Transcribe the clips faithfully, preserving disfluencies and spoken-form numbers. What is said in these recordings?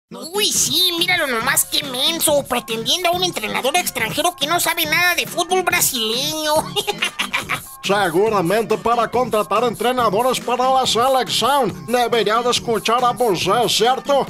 Uy, sí, míralo nomás, qué menso, pretendiendo a un entrenador extranjero que no sabe nada de fútbol brasileño. Seguramente para contratar entrenadores para la selección debería de escuchar a Bozé, ¿cierto?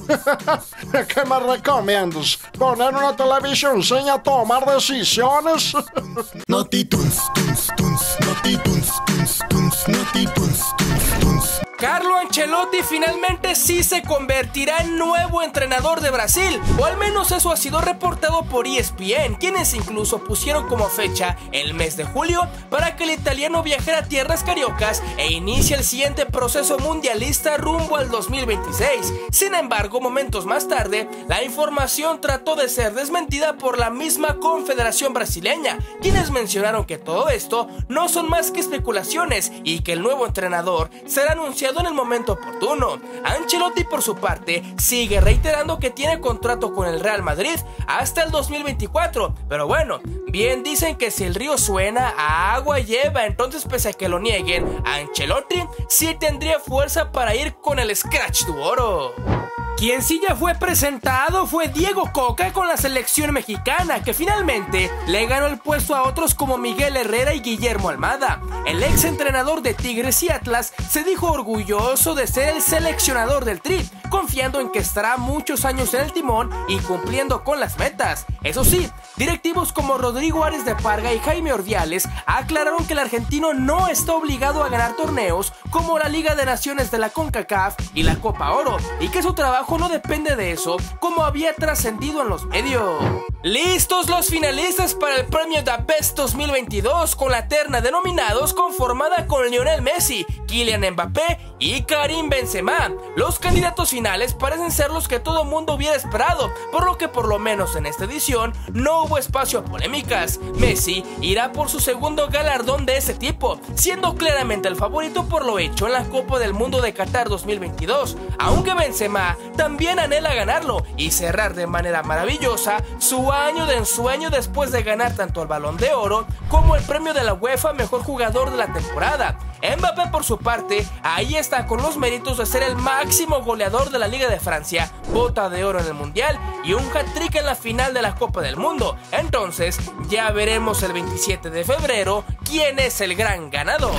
¿Qué me recomiendas? ¿Poner una televisión sin a tomar decisiones? Noti tunes, tunes, tunes, noti tunes, tunes, tunes, noti tunes, tunes, tunes. Carlo Ancelotti finalmente sí se convertirá en nuevo entrenador de Brasil, o al menos eso ha sido reportado por E S P N, quienes incluso pusieron como fecha el mes de julio para que el italiano viajara a tierras cariocas e inicie el siguiente proceso mundialista rumbo al dos mil veintiséis. Sin embargo, momentos más tarde, la información trató de ser desmentida por la misma Confederación Brasileña, quienes mencionaron que todo esto no son más que especulaciones y que el nuevo entrenador será anunciado en el momento oportuno. Ancelotti, por su parte, sigue reiterando que tiene contrato con el Real Madrid hasta el dos mil veinticuatro, pero bueno, bien dicen que si el río suena, a agua lleva, entonces pese a que lo nieguen, Ancelotti sí tendría fuerza para ir con el Scratch de Oro. Quien sí ya fue presentado fue Diego Coca con la selección mexicana, que finalmente le ganó el puesto a otros como Miguel Herrera y Guillermo Almada. El ex entrenador de Tigres y Atlas se dijo orgulloso de ser el seleccionador del Tri, confiando en que estará muchos años en el timón y cumpliendo con las metas. Eso sí, directivos como Rodrigo Ares de Parga y Jaime Ordiales aclararon que el argentino no está obligado a ganar torneos como la Liga de Naciones de la CONCACAF y la Copa Oro, y que su trabajo no depende de eso, como había trascendido en los medios. Listos los finalistas para el premio The Best dos mil veintidós, con la terna de nominados conformada con Lionel Messi, Kylian Mbappé y Karim Benzema. Los candidatos finales parecen ser los que todo mundo hubiera esperado, por lo que por lo menos en esta edición no hubo espacio a polémicas. Messi irá por su segundo galardón de ese tipo, siendo claramente el favorito por lo hecho en la Copa del Mundo de Qatar dos mil veintidós, aunque Benzema también anhela ganarlo y cerrar de manera maravillosa su año de ensueño después de ganar tanto el Balón de Oro como el premio de la UEFA Mejor Jugador de la temporada. Mbappé, por su parte, ahí está con los méritos de ser el máximo goleador de la Liga de Francia, bota de oro en el Mundial y un hat-trick en la final de la Copa del Mundo. Entonces, ya veremos el veintisiete de febrero quién es el gran ganador.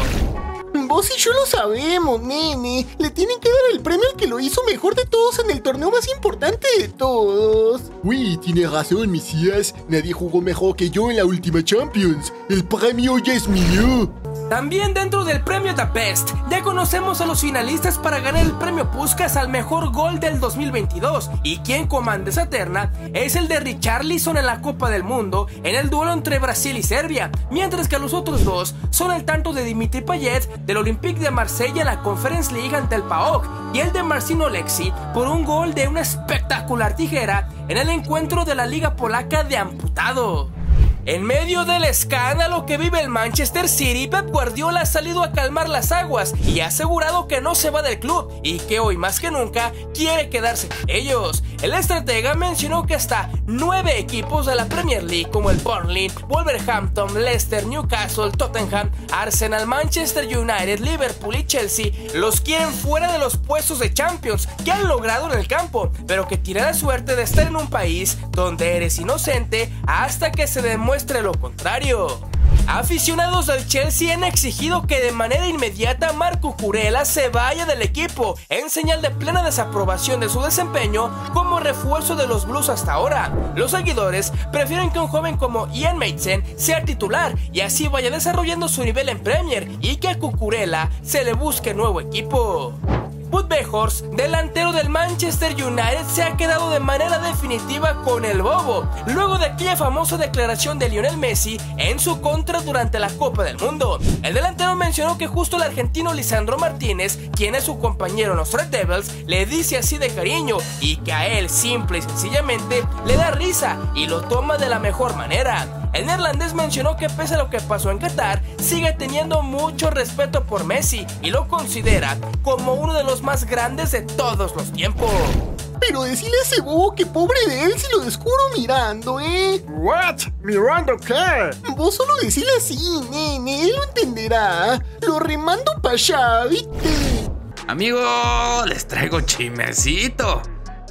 Vos y yo lo sabemos, nene. Le tienen que dar el premio al que lo hizo mejor de todos en el torneo más importante de todos. Uy, tiene razón, Mesías. Nadie jugó mejor que yo en la última Champions. El premio ya es mío. También dentro del premio The Best, ya conocemos a los finalistas para ganar el premio Puskás al mejor gol del dos mil veintidós, y quien comanda esa terna es el de Richarlison en la Copa del Mundo en el duelo entre Brasil y Serbia, mientras que los otros dos son el tanto de Dimitri Payet del Olympique de Marsella en la Conference League ante el P A O K y el de Marcin Oleksy por un gol de una espectacular tijera en el encuentro de la Liga Polaca de Amputado. En medio del escándalo que vive el Manchester City, Pep Guardiola ha salido a calmar las aguas y ha asegurado que no se va del club y que hoy más que nunca quiere quedarse con ellos. El estratega mencionó que hasta nueve equipos de la Premier League como el Burnley, Wolverhampton, Leicester, Newcastle, Tottenham, Arsenal, Manchester United, Liverpool y Chelsea los quieren fuera de los puestos de Champions que han logrado en el campo, pero que tiene la suerte de estar en un país donde eres inocente hasta que se demuestre muestre lo contrario. Aficionados del Chelsea han exigido que de manera inmediata Marco Cucurella se vaya del equipo, en señal de plena desaprobación de su desempeño como refuerzo de los Blues hasta ahora. Los seguidores prefieren que un joven como Ian Maatsen sea titular y así vaya desarrollando su nivel en Premier, y que a Cucurella se le busque nuevo equipo. Wout Weghorst, delantero del Manchester United, se ha quedado de manera definitiva con el Bobo, luego de aquella famosa declaración de Lionel Messi en su contra durante la Copa del Mundo. El delantero mencionó que justo el argentino Lisandro Martínez, quien es su compañero en los Red Devils, le dice así de cariño, y que a él simple y sencillamente le da risa y lo toma de la mejor manera. El neerlandés mencionó que pese a lo que pasó en Qatar, sigue teniendo mucho respeto por Messi y lo considera como uno de los más grandes de todos los tiempos. Pero decile a ese bobo que pobre de él si lo descubro mirando, ¿eh? ¿What? ¿Mirando qué? Vos solo decile así, nene, él lo entenderá. Lo remando pa' allá, ¿viste? Amigo, les traigo chismecito.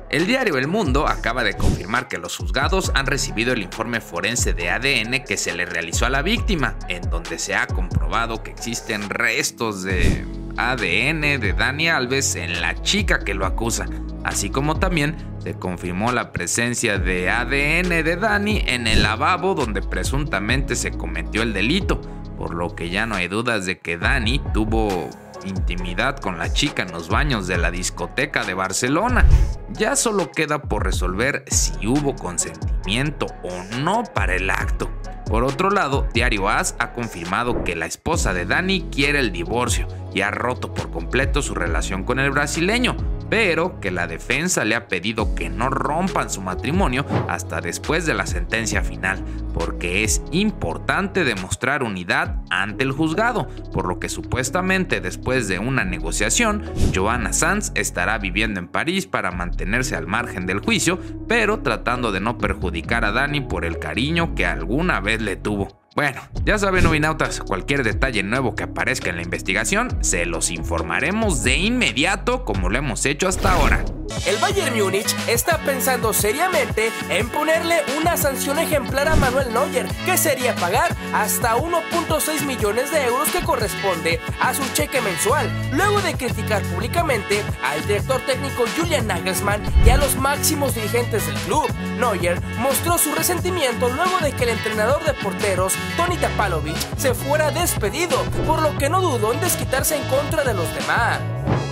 El diario El Mundo acaba de confirmar que los juzgados han recibido el informe forense de A D N que se le realizó a la víctima, en donde se ha comprobado que existen restos de A D N de Dani Alves en la chica que lo acusa, así como también se confirmó la presencia de A D N de Dani en el lavabo donde presuntamente se cometió el delito, por lo que ya no hay dudas de que Dani tuvo intimidad con la chica en los baños de la discoteca de Barcelona. Ya solo queda por resolver si hubo consentimiento o no para el acto. Por otro lado, Diario A S ha confirmado que la esposa de Dani quiere el divorcio y ha roto por completo su relación con el brasileño, pero que la defensa le ha pedido que no rompan su matrimonio hasta después de la sentencia final, porque es importante demostrar unidad ante el juzgado, por lo que supuestamente después de una negociación, Johanna Sanz estará viviendo en París para mantenerse al margen del juicio, pero tratando de no perjudicar a Dani por el cariño que alguna vez le tuvo. Bueno, ya saben, Uvinautas, cualquier detalle nuevo que aparezca en la investigación, se los informaremos de inmediato como lo hemos hecho hasta ahora. El Bayern Múnich está pensando seriamente en ponerle una sanción ejemplar a Manuel Neuer, que sería pagar hasta uno punto seis millones de euros que corresponde a su cheque mensual, luego de criticar públicamente al director técnico Julian Nagelsmann y a los máximos dirigentes del club. Neuer mostró su resentimiento luego de que el entrenador de porteros, Toni Tapalovic, se fuera despedido, por lo que no dudó en desquitarse en contra de los demás.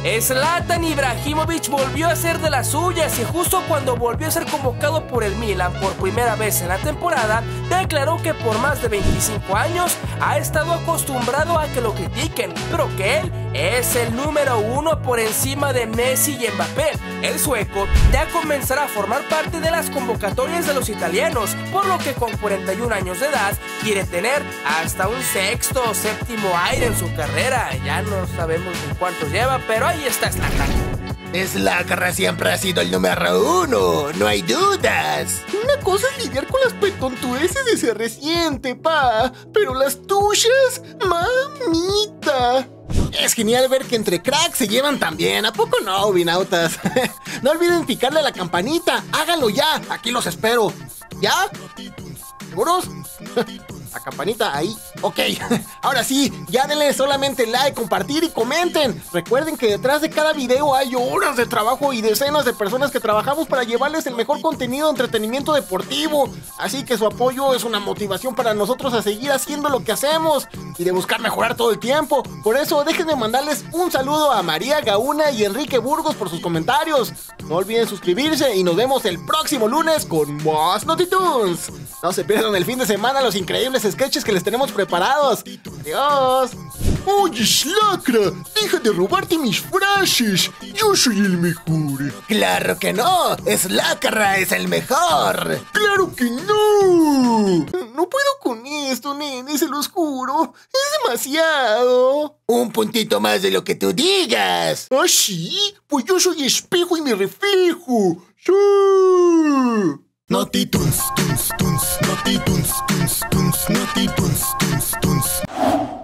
Zlatan Ibrahimovic volvió a ser de las suyas y justo cuando volvió a ser convocado por el Milan por primera vez en la temporada, declaró que por más de veinticinco años ha estado acostumbrado a que lo critiquen, pero que él es el número uno por encima de Messi y Mbappé. El sueco ya comenzará a formar parte de las convocatorias de los italianos, por lo que con cuarenta y un años de edad quiere tener hasta un sexto o séptimo aire en su carrera. Ya no sabemos ni cuántos lleva, pero ahí está Zlatan. Zlatan siempre ha sido el número uno, no hay dudas. Una cosa es lidiar con las petontudeces de ser reciente, pa, pero las tuyas, mamita. Es genial ver que entre cracks se llevan tan bien, ¿a poco no, Uvinautas? No olviden picarle a la campanita, háganlo ya, aquí los espero. ¿Ya? ¿Seguros? La campanita ahí, ok. Ahora sí, ya denle solamente like, compartir y comenten. Recuerden que detrás de cada video hay horas de trabajo y decenas de personas que trabajamos para llevarles el mejor contenido de entretenimiento deportivo. Así que su apoyo es una motivación para nosotros a seguir haciendo lo que hacemos y de buscar mejorar todo el tiempo. Por eso déjenme mandarles un saludo a María Gauna y Enrique Burgos por sus comentarios. No olviden suscribirse y nos vemos el próximo lunes con más Notitunes. No se pierdan el fin de semana los increíbles sketches que les tenemos preparados. Adiós. Oye, Slacra, deja de robarte mis frases. Yo soy el mejor. Claro que no, Slacra es el mejor. ¡Claro que no! No puedo con esto, nene, se los juro. Es demasiado. Un puntito más de lo que tú digas. ¿Ah, sí? Pues yo soy espejo y me reflejo. ¡Sí! Notitunes, tunes, tunes, Notitunes, tunes, tunes, Notitunes, tunes, tunes.